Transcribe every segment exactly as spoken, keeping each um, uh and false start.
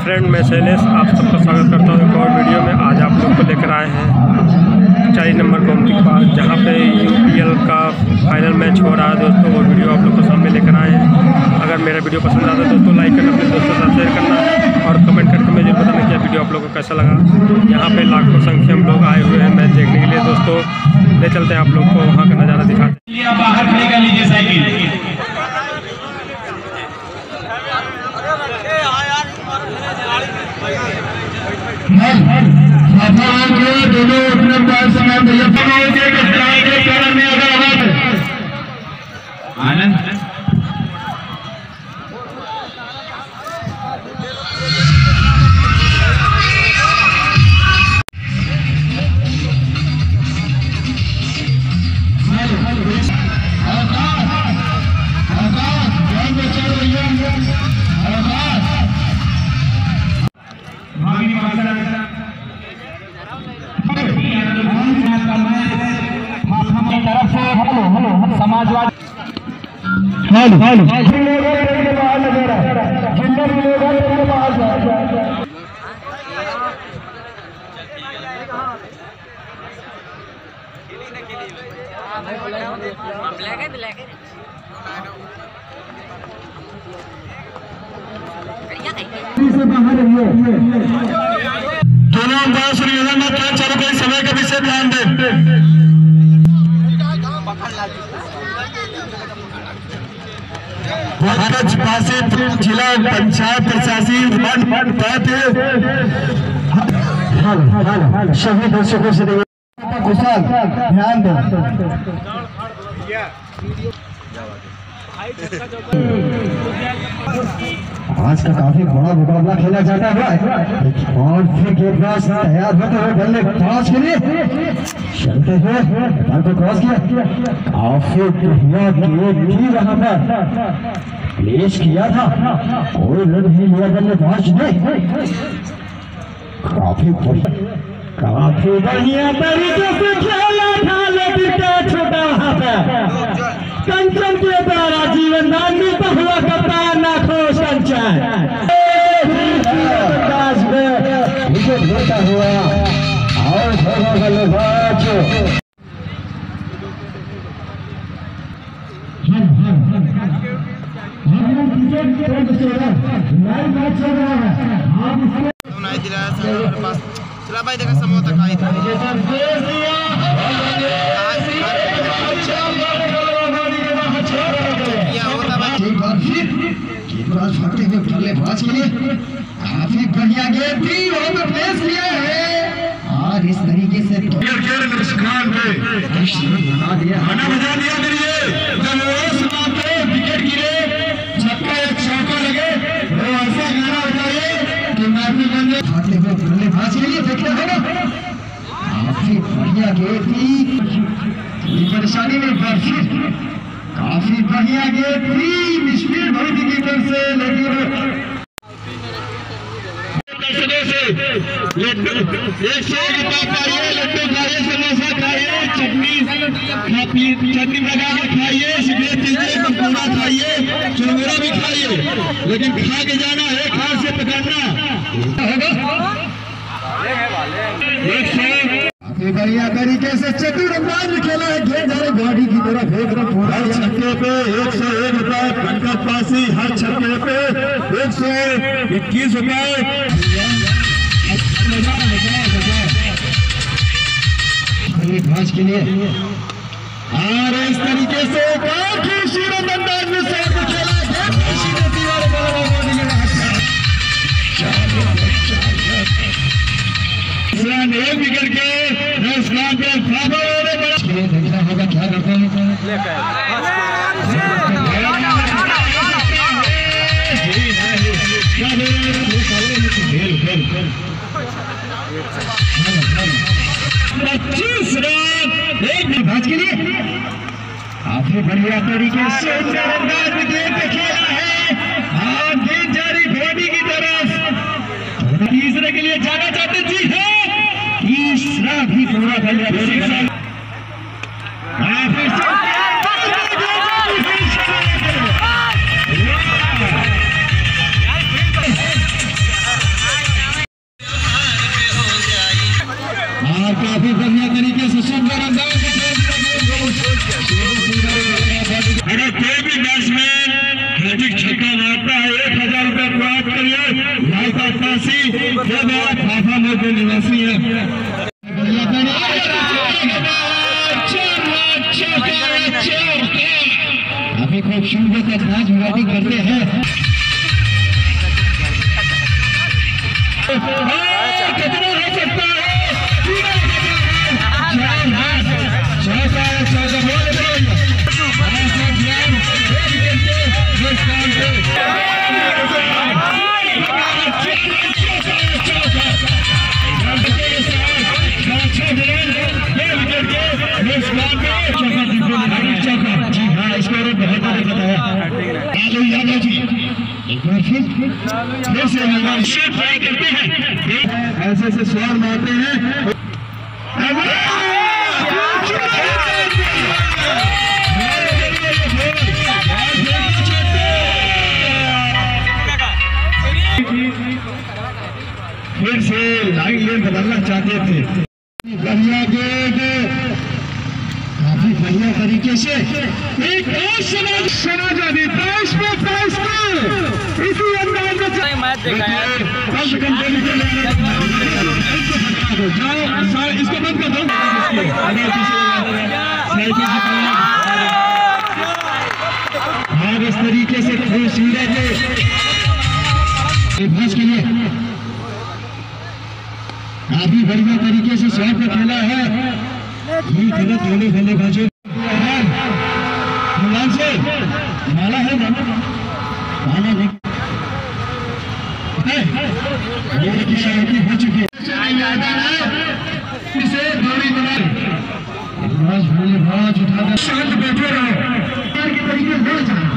Friend, मैं शैलेश आप सबका स्वागत करता हूँ एक और वीडियो में। आज आप लोग को लेकर आए हैं चालीस नंबर गोमती के पास, जहाँ पे यूपीएल का फाइनल मैच हो रहा है दोस्तों। वो वीडियो आप लोग को सामने लेकर आए हैं। अगर मेरा वीडियो पसंद आता है दोस्तों, लाइक करना, अपने दोस्तों के साथ शेयर करना और कमेंट करके मुझे बताना कि वीडियो आप लोग को कैसा लगा। यहाँ पे लाखों संख्या में लोग आए हुए हैं मैच देखने के लिए दोस्तों। ले चलते हैं आप लोग को वहाँ का नज़ारा दिखाते हैं। बाहर खड़ेगा, लीजिए साइकिल। दोनों अपने पास समय भैया में अगर आनंद तरफ से hello hello Samajwadi hello hello दोनों अंदाज में क्या चलो कोई समय का विषय ध्यान दे। जिला पंचायत प्रशासी सभी दर्शकों से कुशल ध्यान दो। आज का काफी बड़ा मुकाबला खेला जाता है और फिर गेंदबाज तैयार होते हुए बल्ले क्रॉस के लिए चलते हुए बॉल को क्रॉस किया। काफी बढ़िया गेंद वहां पर प्लेस किया था, कोई रन नहीं लिया बल्लेबाज ने। काफी काफी बढ़िया तरीके से खेला था, लेकिन छोटा वहां पर कंचन के द्वारा जीवन दान मिलता हुआ कप्तान नाखोश कंचन विकेट होता हुआ और बल्लेबाज चला भाई देखा समोह तक आई था बल्लेबाज के लिए काफी बढ़िया गेंद थी, वहां पे प्लेस किया है और इस तरीके से बना दिया बजा दिया विकेट गिरे, छक्का एक चौका लगे, वो ऐसा गाना बताइए कि माफी बंदे भागते हुए बल्लेबाज के लिए देखना होगा। काफी बढ़िया गेंद थी, परेशानी में बर्फी काफी बढ़िया गेंद थी निष्फल भौतिक की तरफ से, लेकिन लड्डू एक सौ रुपया पाइए, लड्डू खाइए, समोसा खाइए, चटनी चटनी लगा के खाइए, सिगरेट पीजिए, पकौड़ा खाइए, चुरमुरा भी खाइए, लेकिन खा के जाना है, खास से पकड़ना काफी बढ़िया तरीके से चतुरंदाज खेला है, गेंद हमारे बॉडी की तरफ एक रन हर छक्के पे एक सौ एक रुपए, पंकज पासी हर छक्के पे एक सौ इक्कीस रुपए भाज के लिए। और इस तरीके से काफी सूरत अंदाज में साथ खेला एक विकेट के देखना होगा क्या करते हैं। पच्चीस रन एक भाज के लिए काफी बढ़िया तरीके से खेला है और गेंद जारी धोनी की तरफ। तीसरे के लिए जाना चाहते जी है, तीसरा भी पूरा कर लिया। ये बात खाफा में के निवासी है। अभी खूबसूरत अंदाज में बैटिंग करते हैं। कितना हो सकता है? ऐसे ऐसे स्वर मारते हैं। फिर से लाइन लेन बदलना चाहते थे। बढ़िया गेट, काफी बढ़िया तरीके से एक और समाज समाजवादी देश में इसी अंदाज में मैच देखा यार। जाओ इसको बंद कर दो। और इस तरीके से खूबसूरत भैंस के लिए काफी बढ़िया तरीके से शॉट पे खेला है। ये गलत होने वाले बाजू से माला है माला नहीं ये की शांति हो चुकी है। इसे दूरी बनाए बाज उठा शांत बैठे रहो के तरीके से जाना।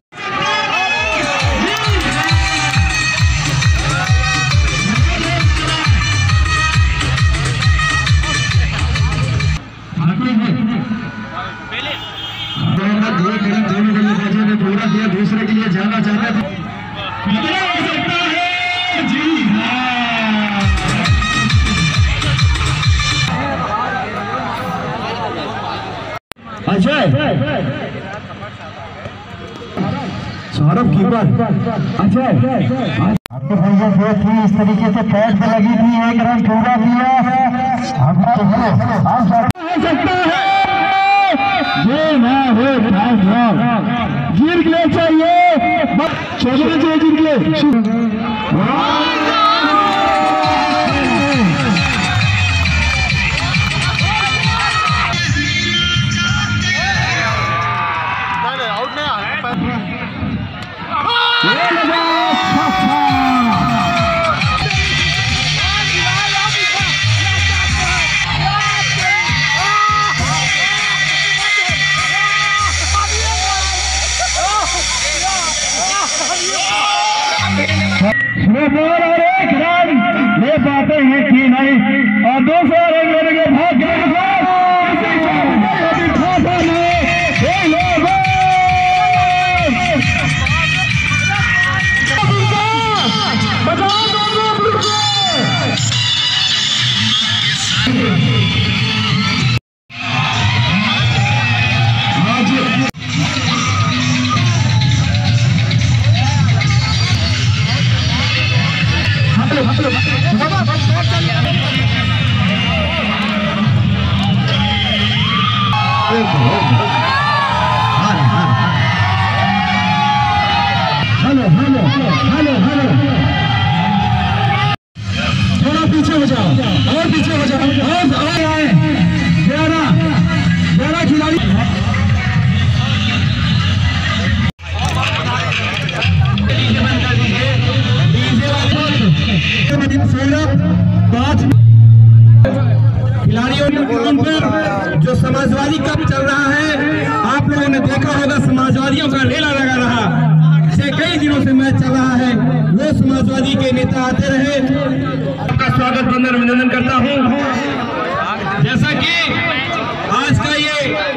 पूरा किया, दूसरे के लिए जाना चाहते थे। कितना हो सकता है? जी हाँ। अजय सौरभ कीपर अजय आपके भैया जो थी इस तरीके से पैर पे लगी थी, एक रन पूरा किया है। हो सकता है ये ना हो गिर गए चाहिए चलना चाहिए गिर गए। और एक रन ले पाते हैं कि नहीं, और दूसरा रन लेने के भाग हेलो हेलो हेलो हेलो थोड़ा पीछे हो जाओ और पीछे हो जाओ और और आए ग्यारह ग्यारह खिलाड़ी। खिलाड़ियों के ग्राउंड पर जो समाजवादी कप चल रहा है, आप लोगों ने देखा होगा समाजवादियों का रेला लगा रहा। पिछले कई दिनों से मैच चल रहा है, वो समाजवादी के नेता आते रहे। आपका स्वागत करना अभिनंदन करता हूँ। जैसा कि आज का ये